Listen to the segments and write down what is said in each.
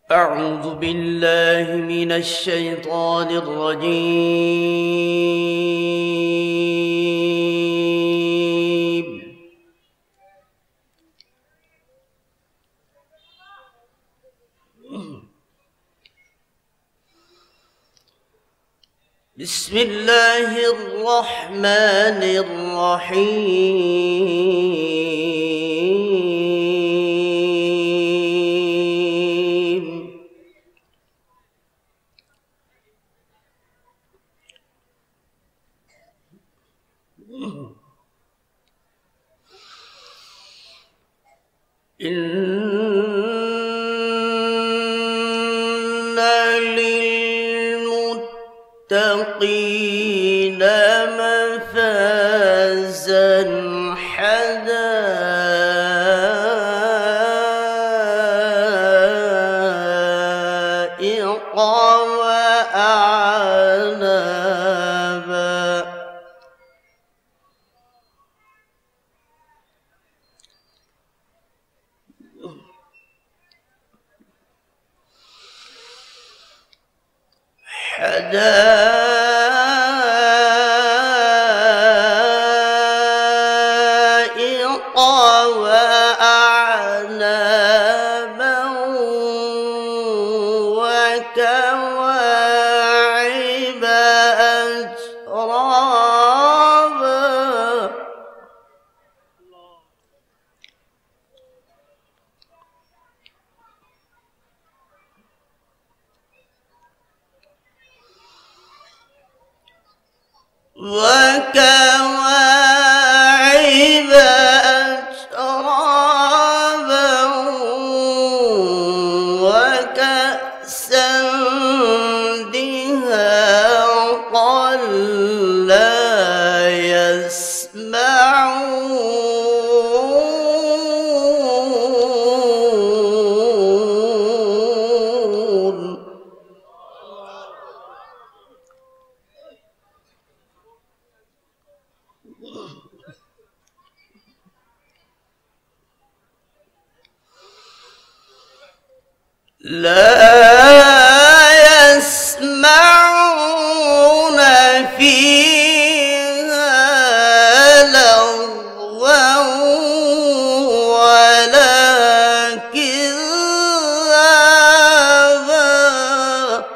أعوذ بالله من الشيطان الرجيم. بسم الله الرحمن الرحيم. إن للمتقين مفازا حدائق وأعنابا. حدائق وأعنابا وكواعب أترابا. وكواعب أترابا وكأسا دهاقا لا يسمعون. لا يسمعون فيها لغوا ولا كذابا.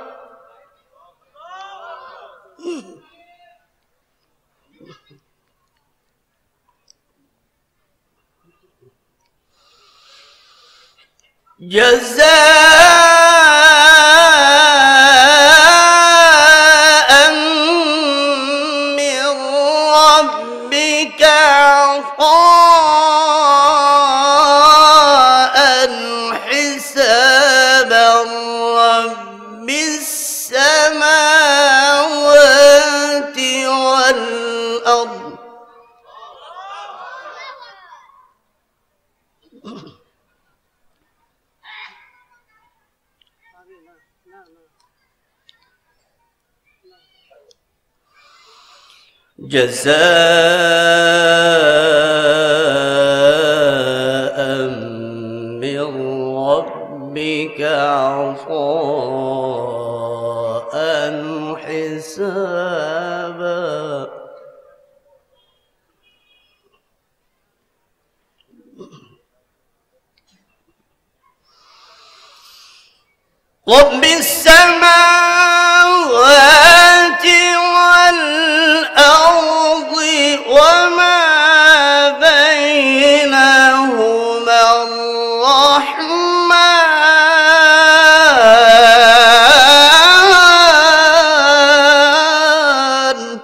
جزاء من ربك عطاء حسابا رب السماوات والأرض. جزاء من ربك عطاء حسابا. رب السماوات والأرض وما بينهما الرحمن.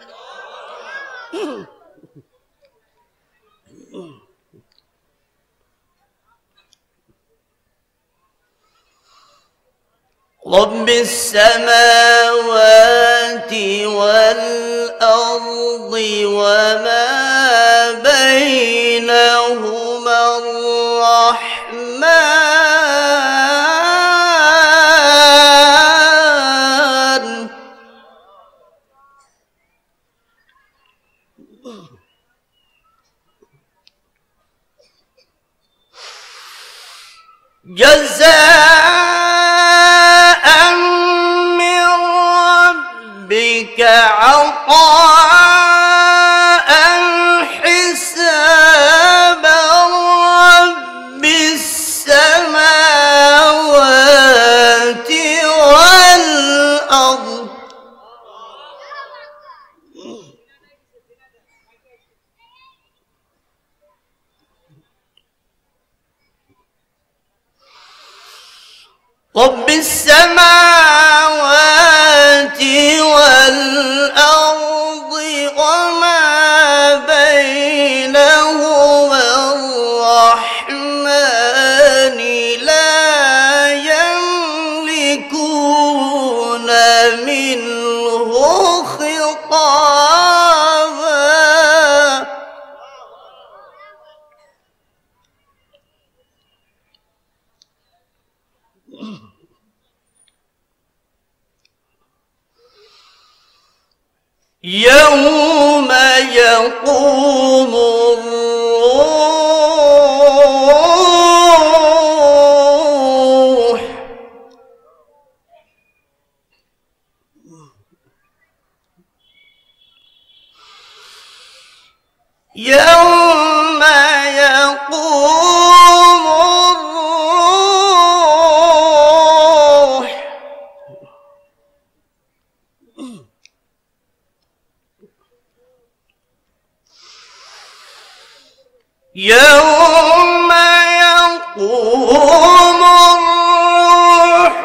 رب السماوات والأرض وما بينهما الرحمن. جزاء رب السماوات والأرض وما بينهما الرحمن لا يملكون منه خطابا يوم يقوم الروح يوم يقوم الروح يوم يقوم الروح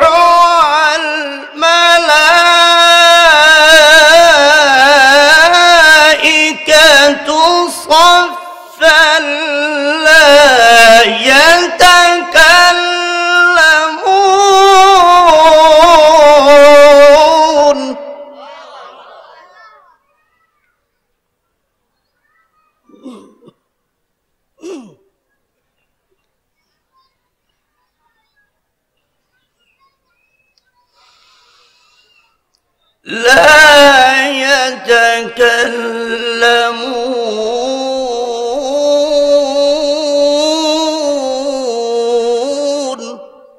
والملائكة صفا لا يتكلمون لا يتكلمون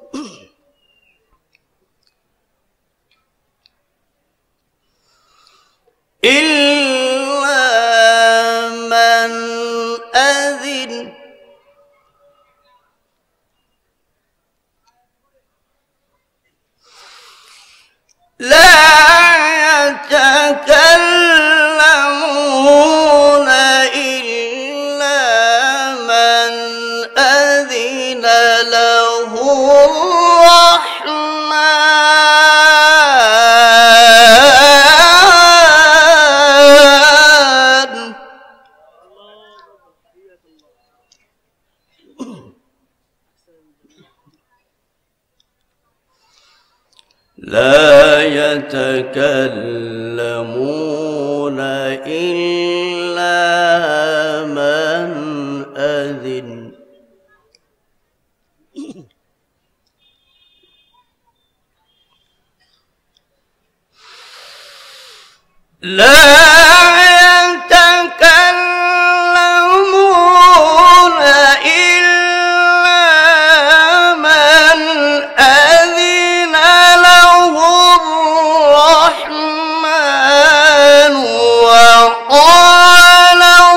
إلا من أذن لا يتكلمون إلا من أذن له الرحمن لا يتكلمون إلا من أذن لا يتكلمون إلا من أذن له الرحمن وقال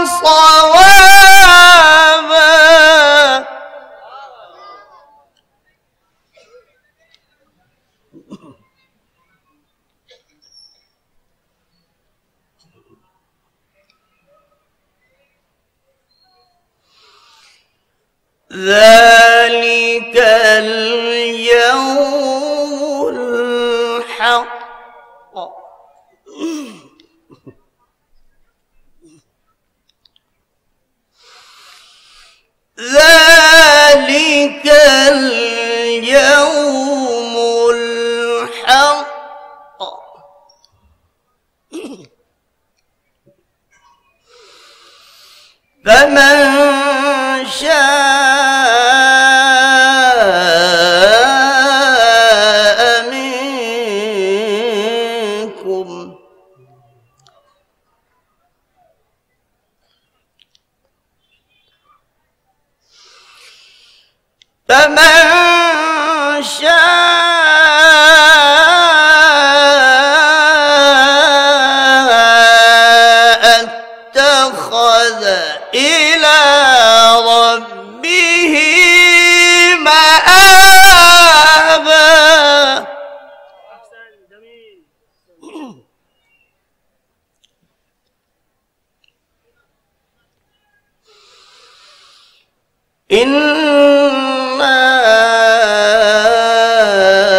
صوابا ذلك اليوم الحق ذلك اليوم الحق فمن شاء منكم اتخذ إلى ربه مآبا إنا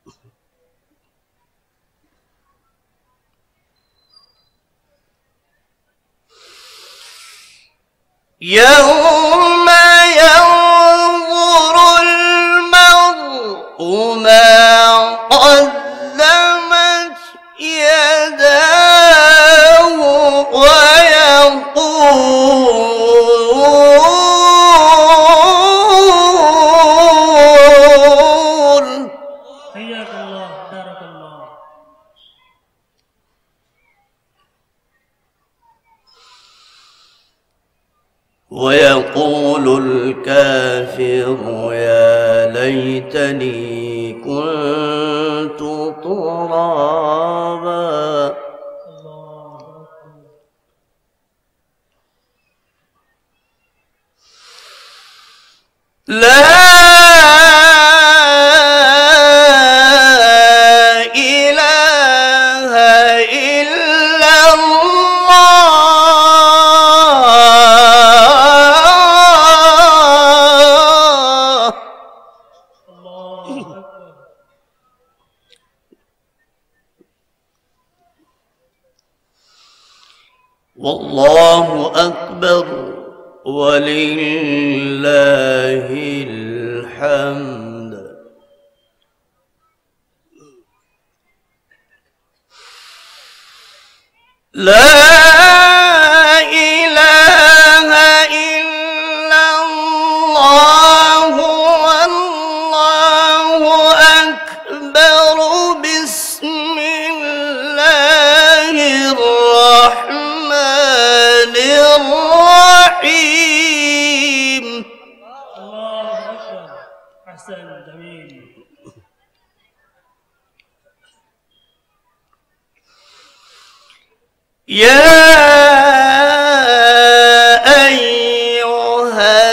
يوم ينظر المرء ما قدمت يداه ويقول حياك الله بارك الله. ويقول الكافر يا ليتني كنت ترابا. الله أكبر. لا إله إلا الله. الله أكبر. والله أكبر ولله الحمد. لا إله إلا الله والله أكبر. بسم الله الرحمن الرحيم. الله أكبر. أحسن جميل. يا أيها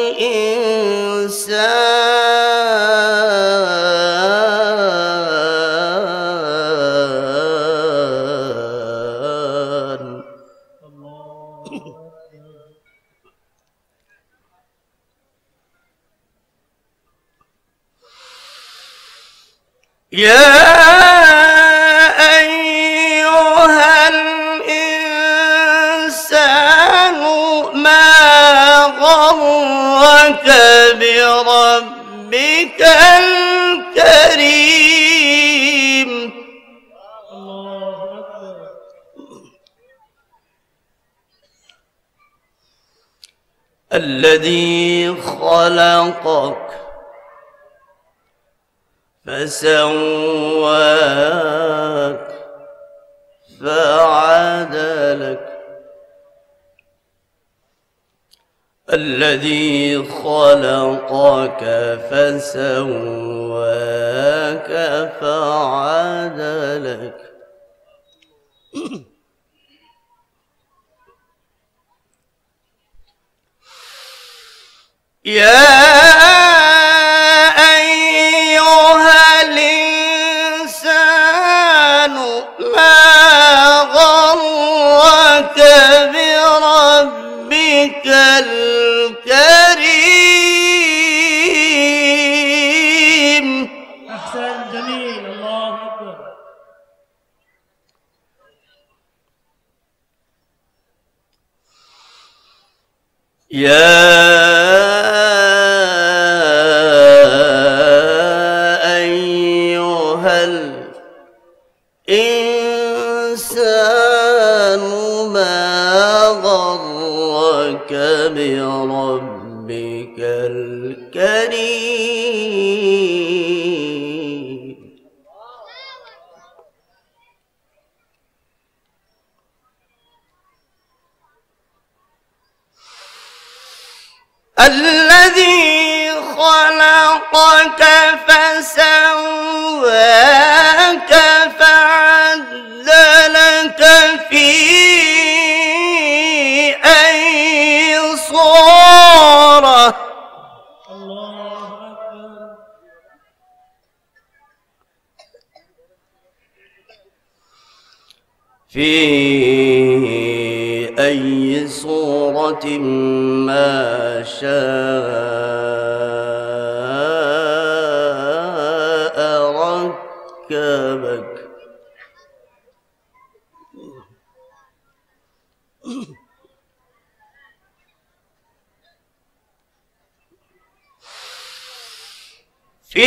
الإنسان الله أكبر. يا أيها الإنسان ما غرك بربك الكريم. الله أكبر. الذي خلقك فسواك فعدلك. الذي خلقك فسواك فعدلك. يا أيها الإنسان ما غرك بربك الكريم. أحسن جميل. الله أكبر. يا أيها الإنسان ما غرك بربك الكريم. الذي خلقك فسواك فعدلك في أي صورة. الله أكبر. في أي صورة ما شاء ركبك في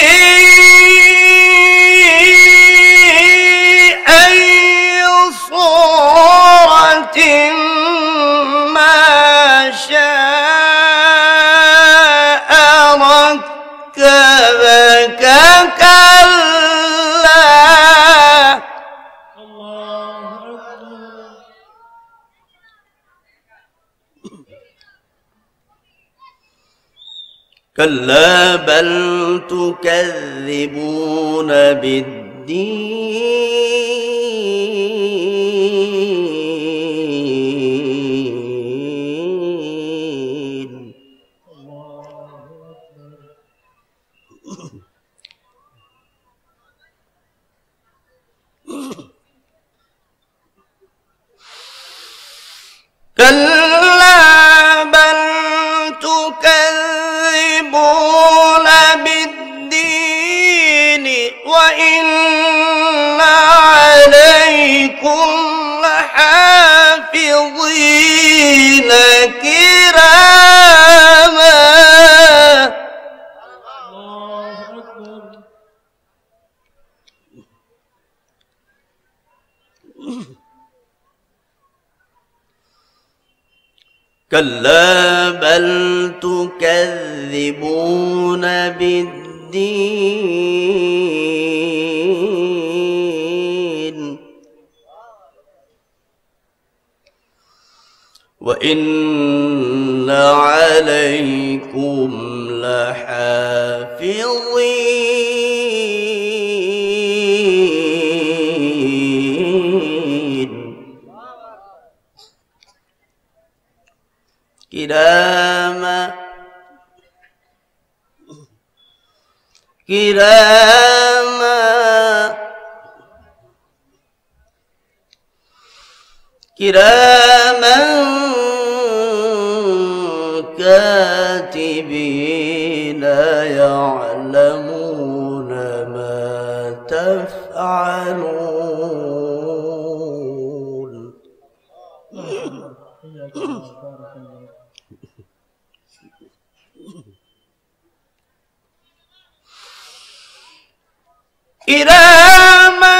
أي صورة ما شاء ركبك كلا الله أكبر كلا بل تكذبون بالدين الله أكبر كلا بل تكذبون بالدين وإن عليكم لحافظين كراما الله أكبر كلا بل تكذبون بالدين وإن عليكم لحافظين كراما كاتبين يعلمون ما تفعلون حياك الله بارك الله كراما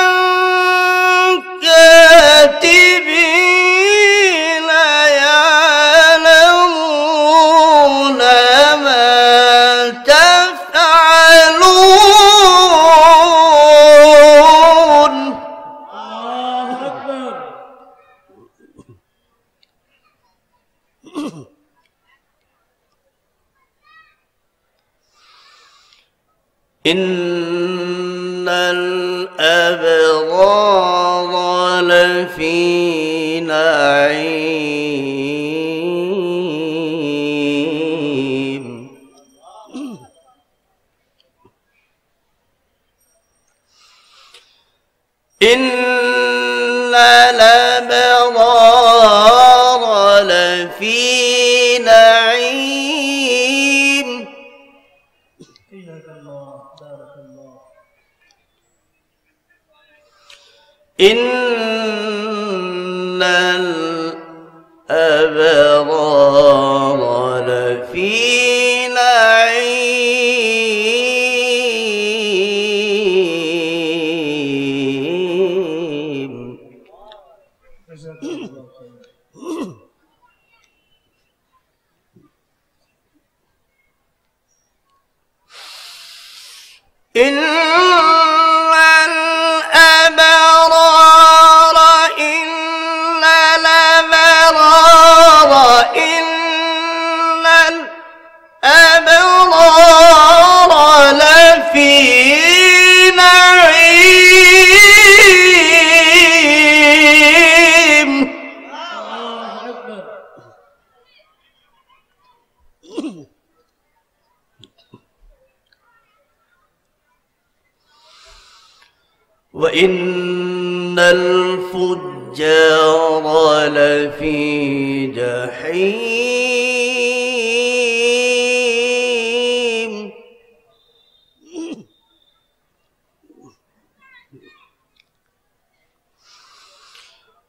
كاتبين يعلمون ما تفعلون الله أكبر إن الأبرار لفي نعيم إن الأبرار لفي نعيم حياك الله بارك الله إن الأبرار لفي نعيم جزاك الله خير إن الأبرار إن الأبرار إن الأبرار لفي نعيم الله أكبر وإن الفجار لفي جحيم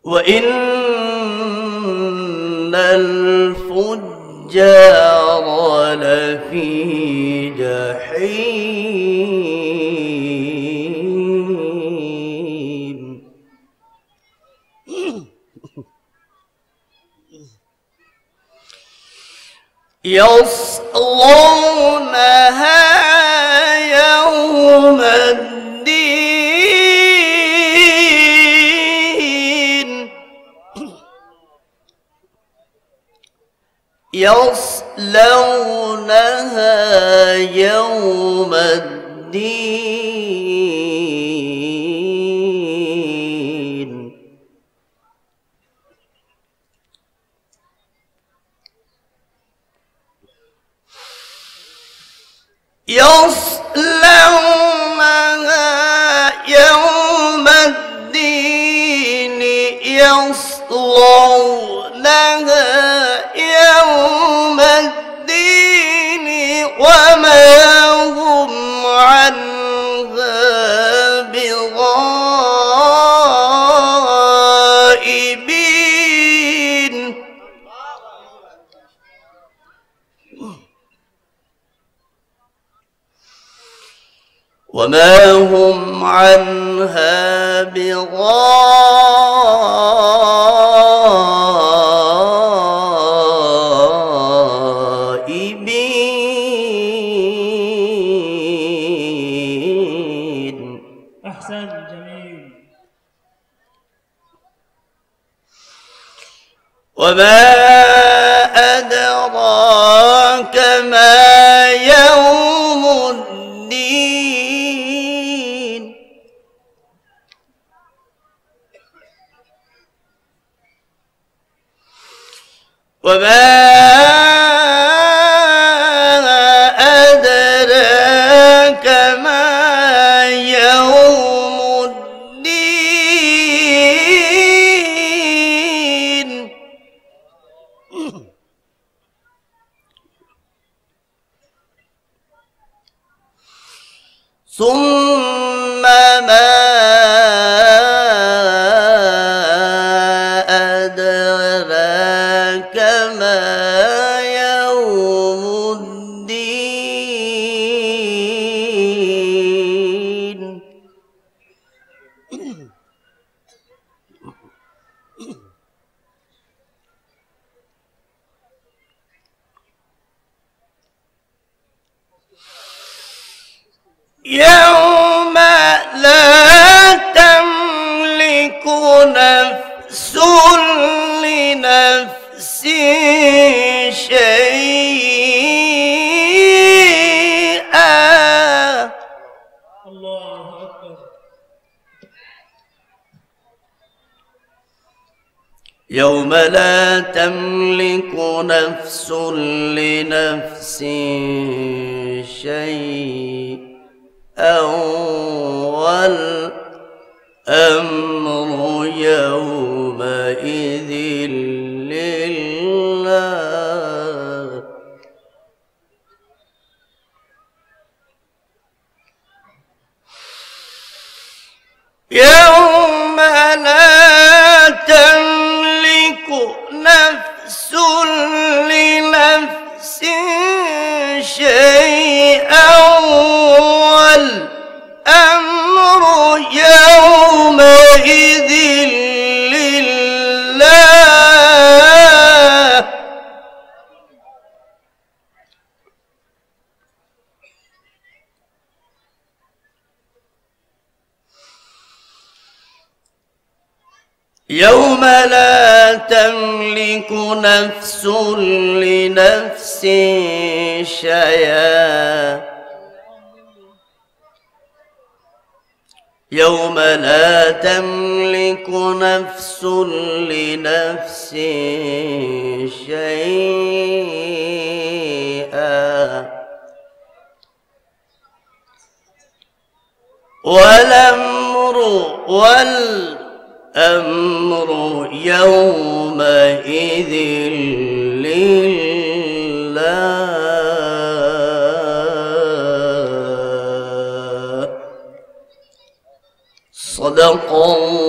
وإن الفجار لفي جحيم يصلونها يوم الدين يصلونها يوم الدين يصلونها يوم الدين يصلونها يوم الدين وما هم عنها بغائبين وما هم عنها بغائبين. أحسن جميل. وما أدراك ما يوم الدين وما أدراك ما يوم الدين ثم ما أدراك ما يوم الدين يوم لا تملك نفس لنفس شيئا. الله أكبر. يوم لا تملك نفس لنفس شيئا والأمر يومئذ لله. يوم لا تملك نفس لنفس شيئا والأمر يومئذ لله. يوم لا تملك نفس لنفس شيئا يوم لا تملك نفس لنفس شيئا والأمر يومئذ لله. صدق الله